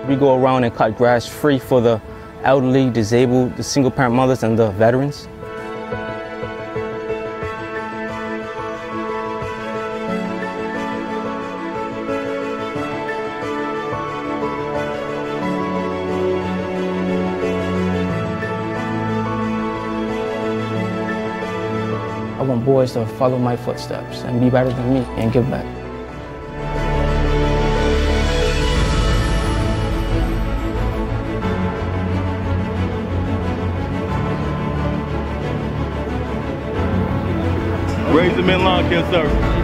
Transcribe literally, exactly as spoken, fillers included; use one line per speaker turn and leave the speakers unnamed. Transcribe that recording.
We go around and cut grass free for the elderly, disabled, the single-parent mothers, and the veterans. I want boys to follow my footsteps and be better than me and give back.
Raise them in lawn care service.